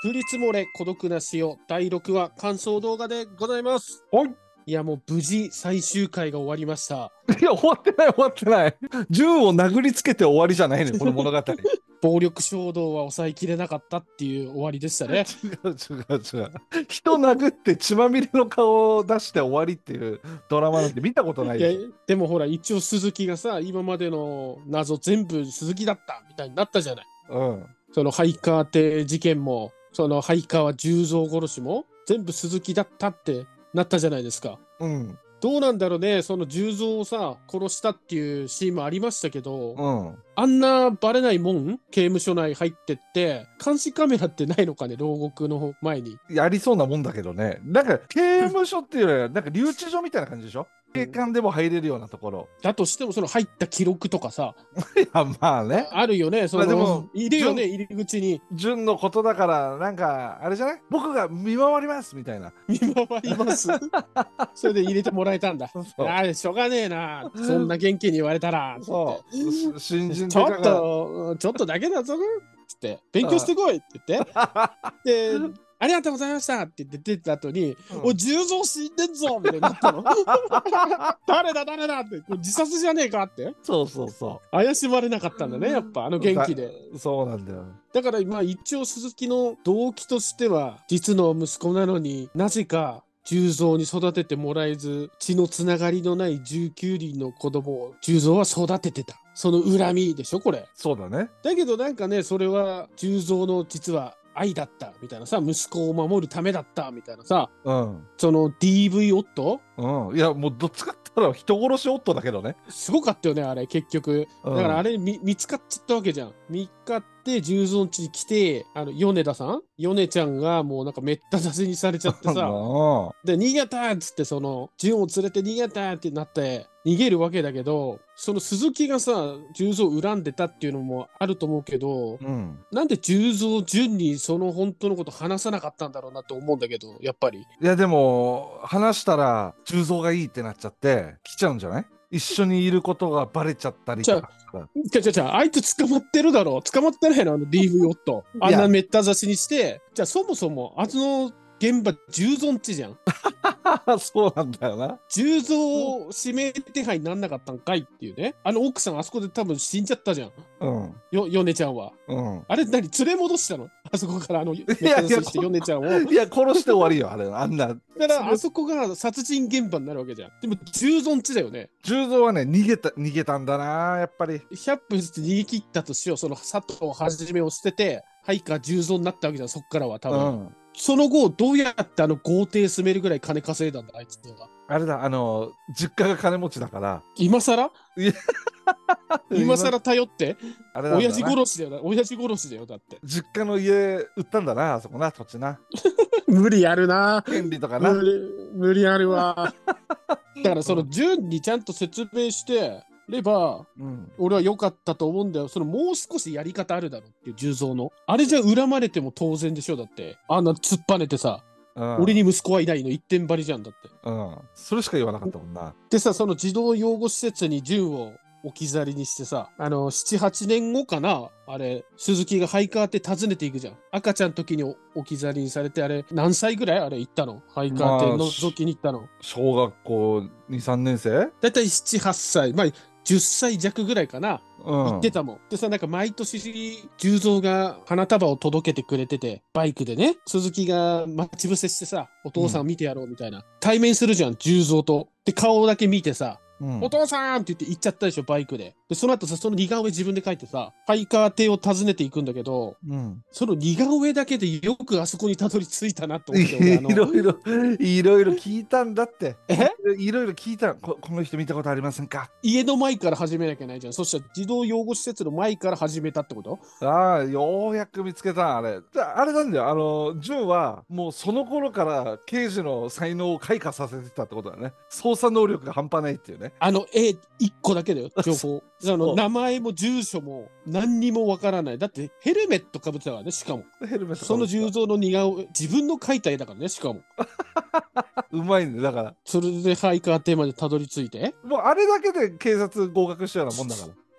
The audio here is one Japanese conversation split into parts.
降り積もれ孤独な潮第6話感想動画でございます。 はい。 いやもう無事最終回が終わりました。 いや、終わってない、終わってない。銃を殴りつけて終わりじゃないね、この物語。 暴力衝動は抑えきれなかったっていう終わりでしたね。 違う違う違う。人殴って血まみれの顔を出して終わりっていうドラマなんて見たことないいやでしょ。 でもほら一応鈴木がさ今までの謎全部鈴木だったみたいになったじゃない。 うん。 その灰川邸事件もその灰川十三殺しも全部鈴木だったってなったじゃないですか。 うん。 どうなんだろうね、その十三をさ殺したっていうシーンもありましたけど、 うん。 あんなバレないもん刑務所内入ってって監視カメラってないのかね、牢獄の前に。 やりそうなもんだけどね。なんか刑務所っていうよりは、なんか留置所みたいな感じでしょ。警官でも入れるようなところ。 だとしてもその入った記録とかさいや、まあね。 あるよね。その、 まあでもいるよね入り口に純のことだから、なんか、あれじゃない、僕が見回りますみたいな。 見回りますそれで入れてもらえたんだ。 そうあれしょうがねえな、そんな元気に言われたらそう新人ちょっとかがとだけだぞつって勉強してこいって言ってでありがとうございましたって言って出た後に、おい、十三死んでんぞみたいになったの。誰だって、これ自殺じゃねえかって。 そうそうそ怪しまれなかったんだね、やっぱあのう。 元気で。 そうなんだよ。 だからまあ一応鈴木の動機としては、実の息子なのになぜか十三に育ててもらえず、血のつながりのない19人の子供を十三は育ててた。その恨みでしょ、これ。 そうだね。 だけどなんかね、それは十三の実は愛だったみたいなさ、息子を守るためだったみたいなさ、 うん。 その DV 夫うん。いや、もうどっちかって言ったら人殺し夫だけどね。 すごかったよね、あれ、結局。だからあれ見つかっちゃったわけじゃん。見つかって十三地に来て、米田さん米ちゃんがもうなんかめった刺しにされちゃってさ、で、逃げたっつって、その、純を連れて逃げたってなって、逃げるわけだけど、その鈴木がさ、十三を恨んでたっていうのもあると思うけど、 うん。 なんで十三純にその本当のこと話さなかったんだろうなと思うんだけど、やっぱり。 いや、でも、話したら、重蔵がいいってなっちゃって、来ちゃうんじゃない？一緒にいることがバレちゃったりとか。 あいつ捕まってるだろ。捕まってないの、DV 夫。あんなめった刺しにして。じゃあそもそも、あの現場、十三地じゃん。 そうなんだよな。 十三指名手配になんなかったんかいっていうね。奥さんあそこで多分死んじゃったじゃん。 うん。 米ちゃんは。 うん。 あれ何連れ戻したの？あそこからいやいや、 米ちゃんを。 いや、殺して終わりよ、あれ。あんな。 だからあそこが殺人現場になるわけじゃん。でも十三地だよね。 重蔵はね、逃げたんだな、やっぱり。 100分して逃げ切ったとしよう。その佐藤はじめを捨てて、はいか十三になったわけじゃん、そっからは多分。 うん。 その後、どうやって豪邸住めるぐらい金稼いだんだ、あいつは。 あれだ、実家が金持ちだから。 今更いや今更頼ってあれだな、 親父殺しだよな、親父殺しだよ、だって。 実家の家売ったんだな、あそこな、土地な。 無理あるな。 権利とかな。 無理あるわ。だからその順にちゃんと説明してれば、俺は良かったと思うんだよ。そのもう少しやり方あるだろうっていう十三の。あれじゃ恨まれても当然でしょ、だって。あんな突っぱねてさ。俺に息子はいないの一点張りじゃんだって。 それしか言わなかったもんな。 でさ、その児童養護施設に純を置き去りにしてさ、7、8年後かな、あれ、鈴木が灰川って訪ねていくじゃん。赤ちゃんの時に置き去りにされて、あれ、何歳ぐらいあれ行ったの？灰川って覗きに行ったの。 小学校2、3年生？ だいたい7、8歳。まあ、10歳弱ぐらいかな。行ってたもん。でさ、なんか毎年、十三が花束を届けてくれてて、バイクでね、鈴木が待ち伏せしてさ、お父さん見てやろうみたいな。対面するじゃん、十三と。で、顔だけ見てさ、お父さんって言って行っちゃったでしょ、バイクで。で、その後さ、その似顔絵自分で描いてさ、灰川邸を訪ねていくんだけど、その似顔絵だけでよくあそこにたどり着いたなと思って。 いろいろ聞いたんだって。いろいろ聞いた。この人見たことありませんか？ 家の前から始めなきゃいけないじゃん。そしたら児童養護施設の前から始めたってこと？ ああ、ようやく見つけた、あれ。あれなんだよ。純は、もうその頃から刑事の才能を開花させてたってことだね。捜査能力が半端ないっていうね。 1個だけだよ、情報。名前も住所も何にもわからない。だってヘルメットかぶってたからね、しかも。その十三の似顔絵、自分の描いた絵だからね、しかも。 うまいね、だから。 それで灰川邸までたどり着いて。 もうあれだけで警察合格したようなもんだから。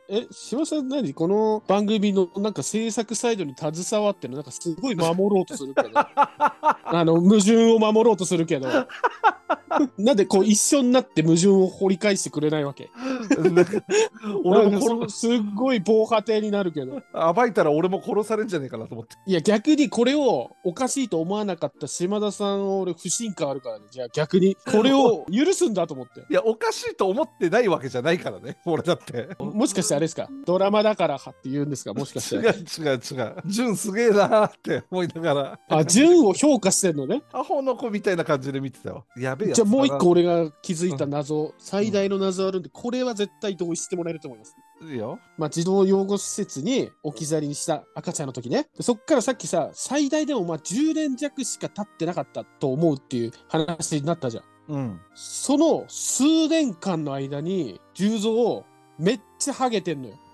島さん何この番組のなんか制作サイドに携わってるなんかすごい守ろうとするけど矛盾を守ろうとするけどなんでこう一緒になって矛盾を掘り返してくれないわけなんか俺もすっごい防波堤になるけど暴いたら俺も殺されんじゃねえかなと思って。 いや逆にこれをおかしいと思わなかった島田さんを俺不信感あるからね。じゃあ逆にこれを許すんだと思っていやおかしいと思ってないわけじゃないからね俺だってもしかしてあれですかドラマだからって言うんですかもしかして違う純すげえなーって思いながら純を評価してんのねアホの子みたいな感じで見てたよ。やべえやつじゃあもう一個俺が気づいた謎、最大の謎あるんでこれは絶対同意してもらえると思います。 いいよ。 児童養護施設に置き去りにした赤ちゃんの時ね。でそっからさっきさ最大でも10年弱しか経ってなかったと思うっていう話になったじゃん。その数年間の間に重蔵めっちゃハゲてんのよ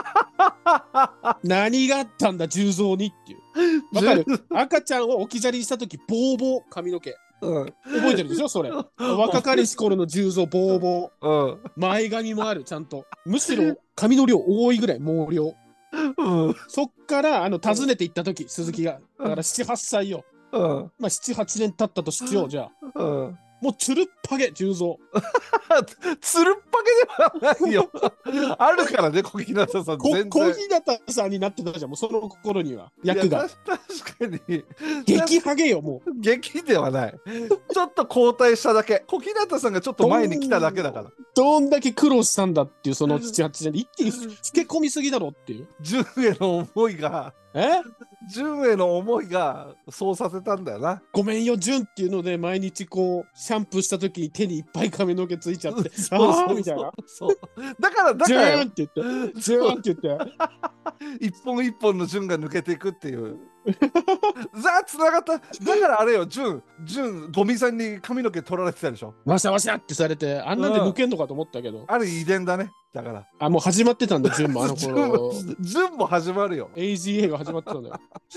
何があったんだ重蔵にっていうわかる赤ちゃんを置き去りにした時ボーボー髪の毛覚えてるでしょそれ若かりし頃の重蔵ボーボー、前髪もあるちゃんとむしろ髪の量多いぐらい毛量、そっから訪ねていった時鈴木がだから7、8歳よ、7、8年経ったとしようじゃあ、もうつるっぱげ重蔵つるっぱげではないよあるからね小日向さん全然小日向さんになってたじゃんもうその頃には役が確かに激ハゲよもう激ではないちょっと後退しただけ小日向さんがちょっと前に来ただけだからどんだけ苦労したんだっていうその7、8年で一気に老け込みすぎだろっていう純への思いが純への思いがそうさせたんだよな。 ごめんよ純っていうので毎日こうシャンプーした時に手にいっぱい髪の毛ついちゃってああみたいなだから純って言って純って言って一本一本の純が抜けていくっていうつながった。だからあれよ純ゴミさんに髪の毛取られてたでしょ。 わしゃわしゃってされてあんなんで抜けんのかと思ったけど、 あれ遺伝だね。だからもう始まってたんだ純も頃純も始まるよ。 AGA が始まってたんだよ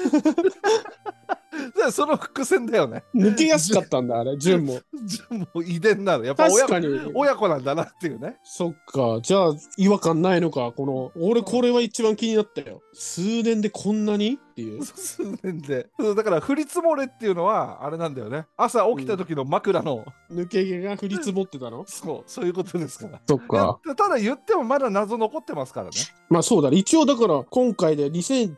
その伏線だよね。 抜けやすかったんだあれ純も遺伝なのやっぱ親子なんだなっていうね。 そっかじゃあ違和感ないのか俺これは一番気になったよ。数年でこんなにっていう数年でだから降り積もれっていうのはあれなんだよね。朝起きた時の枕の、 抜け毛が降り積もってたのそういうことですから。 そっかただ言ってもまだ謎残ってますからね。 そうだね一応だから今回で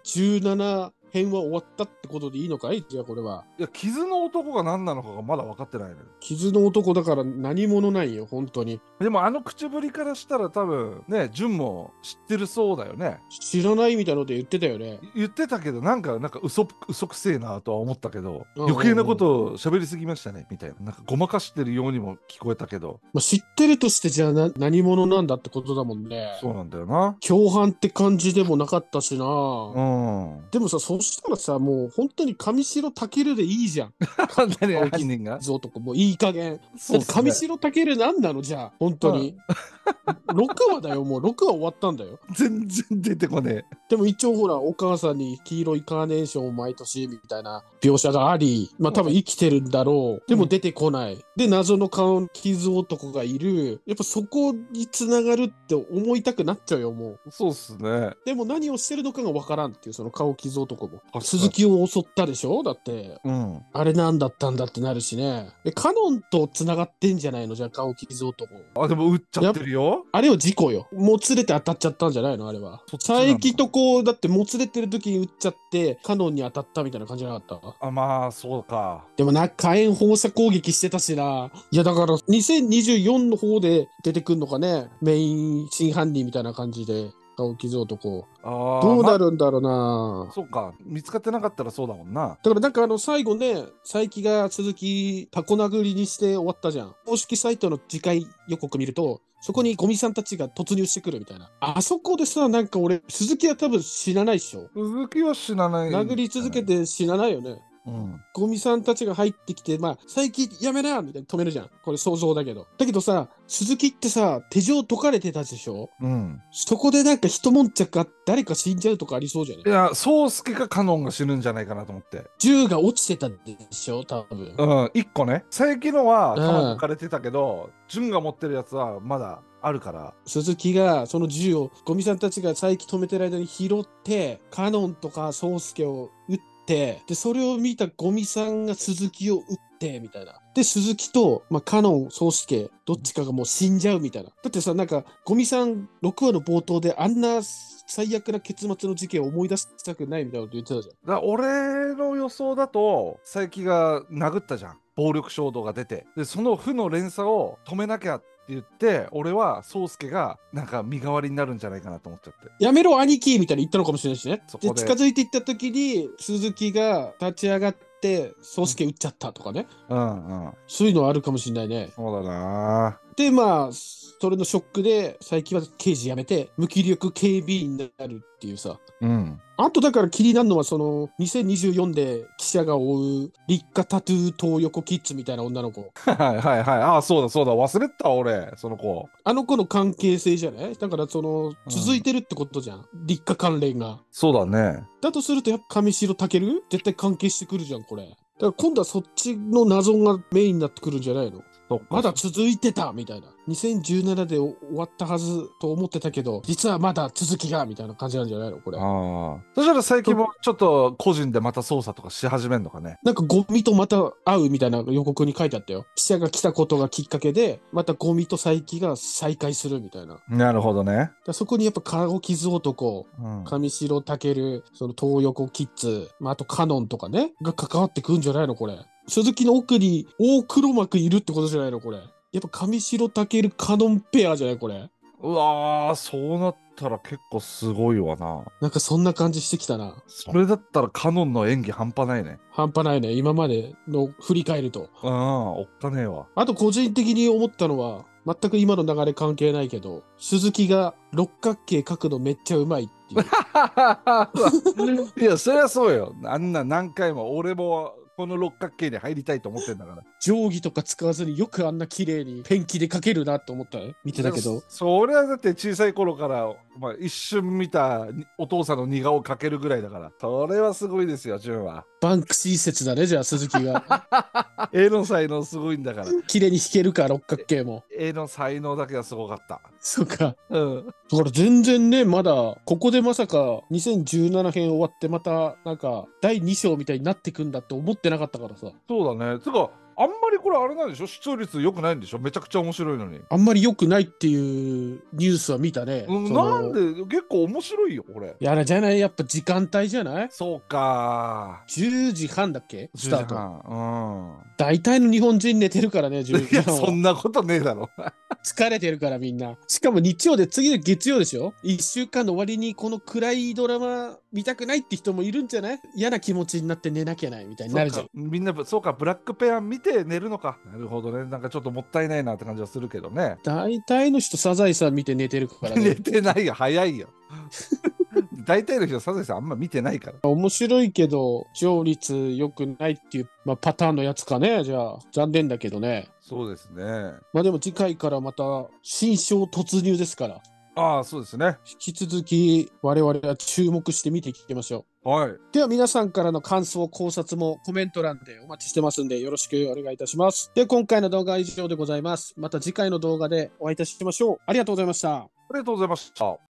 2017編は終わったってことでいいのかいじゃあこれは。 いや傷の男が何なのかがまだ分かってないのよ。 傷の男だから何者ないよ本当に。 でも口ぶりからしたら多分ね純も知ってるそうだよね。 知らないみたいなので言ってたよね。 言ってたけどなんか嘘くせえなとは思ったけど、余計なことを喋りすぎましたねみたいなごまかしてるようにも聞こえたけど、 知ってるとしてじゃあ何者なんだってことだもんね。 そうなんだよな。 共犯って感じでもなかったしな。 でもさそしたらさもう本当に上白健でいいじゃん犯人が男もういい加減上白健なんなのじゃあ本当に6話だよもう6話終わったんだよ。 全然出てこねえ。 でも一応ほらお母さんに黄色いカーネーションを毎年みたいな描写があり多分生きてるんだろう。でも出てこない、で謎の顔傷男がいる。やっぱそこに繋がるって思いたくなっちゃうよもう。 そうっすね。 でも何をしてるのかがわからんっていうその顔傷男も鈴木を襲ったでしょだって、あれ何だったんだってなるしね。カノンと繋がってんじゃないのじゃあ顔傷男。 でも撃っちゃってるよ。 あれは事故よ。もつれて当たっちゃったんじゃないのあれは。佐伯とだってもつれてる時に撃っちゃってカノンに当たったみたいな感じじゃなかった？ まあそうか。 でも火炎放射攻撃してたしな。いやだから2024の方で出てくんのかねメイン真犯人みたいな感じで顔傷男。どうなるんだろうな。 そうか見つかってなかったらそうだもんな。 だから最後ね佐伯が鈴木タコ殴りにして終わったじゃん。公式サイトの次回予告見るとそこにゴミさんたちが突入してくるみたいな。あそこでさ俺鈴木は多分死なないっしょ。 鈴木は死なない。 殴り続けて死なないよね。 うん。 ゴミさんたちが入ってきて、まあ、最近やめなみたいに止めるじゃん。これ想像だけど。だけどさ、鈴木ってさ、手錠解かれてたでしょ。 うん。 そこでなんか一悶着が誰か死んじゃうとかありそうじゃない。 いや、宗介かカノンが死ぬんじゃないかなと思って。 銃が落ちてたでしょ、多分。 うん、一個ね。佐伯のは弾うん。 抜かれてたけど、純が持ってるやつはまだあるから。 鈴木がその銃をゴミさんたちが再起止めてる間に拾って、カノンとか宗介を撃って、で、それを見たゴミさんが鈴木を撃って、みたいな。で、鈴木と、まあ、カノン、宗介、どっちかがもう死んじゃうみたいな。だってさ、なんか、ゴミさん6話の冒頭であんな最悪な結末の事件を思い出したくないみたいなこと言ってたじゃん。 だから俺の予想だと、佐伯が殴ったじゃん。暴力衝動が出て。で、その負の連鎖を止めなきゃって言って、俺は宗介がなんか身代わりになるんじゃないかなと思っちゃって。 やめろ、兄貴みたいに言ったのかもしれないしね。で、 そこで。 近づいていった時に、鈴木が立ち上がって、宗介撃っちゃったとかね。 うんうん。 そういうのはあるかもしれないね。 そうだな。 で、まあ、それのショックで、最近は刑事辞めて、無気力警備員になるっていうさ。 うん。 あとだから気になるのは、その、2024で記者が追う、立花タトゥー東横キッズみたいな女の子。 はいはいはい。ああ、そうだそうだ。忘れてた俺、その子。 あの子の関係性じゃないだから、その、続いてるってことじゃん。立花関連が。 そうだね。 だとすると、やっぱ上白健絶対関係してくるじゃん、これ。だから今度はそっちの謎がメインになってくるんじゃないの。 そっか。 まだ続いてたみたいな。2017で終わったはずと思ってたけど、実はまだ続きがみたいな感じなんじゃないのこれ。 ああ。そしたら最近もちょっと個人でまた捜査とかし始めんのかね。 なんかゴミとまた会うみたいな予告に書いてあったよ。記者が来たことがきっかけで、またゴミと佐伯が再会するみたいな。 なるほどね。 だからそこにやっぱ顔傷男、 うん。 上白健、その東横キッズ、まあ、あとカノンとかね、が関わってくんじゃないのこれ。鈴木の奥に大黒幕いるってことじゃないのこれ。やっぱ上白健カノンペアじゃないこれ。 うわー、そうなったら結構すごいわな。 なんかそんな感じしてきたな。 それだったらカノンの演技半端ないね。 半端ないね。今までの振り返ると。 うん、おっかねえわ。 あと個人的に思ったのは、全く今の流れ関係ないけど、鈴木が六角形描くのめっちゃうまいっていう。 いや、そりゃそうよ。あんな何回も俺もこの六角形に入りたいと思ってんだから。 定規とか使わずによくあんな綺麗にペンキで描けるなと思ったね。見てたけど。 それはだって小さい頃から、まあ、一瞬見たお父さんの似顔を描けるぐらいだから。それはすごいですよ、潤は。 バンクシー説だね、じゃあ鈴木が。 絵の才能すごいんだから。 綺麗に弾けるか、六角形も。 絵の才能だけはすごかった。 そうか。 うん。 だから全然ね、まだ、ここでまさか2017編終わってまた、なんか、第2章みたいになってくんだって思ってなかったからさ。 そうだね。つか、あんまりこれあれなんでしょ、視聴率良くないんでしょ、めちゃくちゃ面白いのに。 あんまり良くないっていうニュースは見たね。 なんで結構面白いよ、これ。 いや、あれじゃない、やっぱ時間帯じゃない？ そうか。 10時半だっけスタート。 10時半。 大体の日本人寝てるからね、10 いや、 時半は。 そんなことねえだろ。 疲れてるからみんな。しかも日曜で次の月曜でしょ？ 1 週間の終わりにこの暗いドラマ見たくないって人もいるんじゃない？嫌な気持ちになって寝なきゃないみたいになるじゃん。 みんな、そうか、ブラックペア見て寝るのか。なるほどね。なんかちょっともったいないなって感じはするけどね。 大体の人サザエさん見て寝てるから寝ね。 てないよ、早いよ。大体の人、サザエさんあんま見てないから。 面白いけど、視聴率良くないっていう、まあ、パターンのやつかね。じゃあ、残念だけどね。 そうですね。 まあでも次回からまた新章突入ですから。 ああ、そうですね。 引き続き我々は注目して見ていきましょう。 はい。 では皆さんからの感想、考察もコメント欄でお待ちしてますんでよろしくお願いいたします。で、今回の動画は以上でございます。また次回の動画でお会いいたしましょう。ありがとうございました。 ありがとうございました。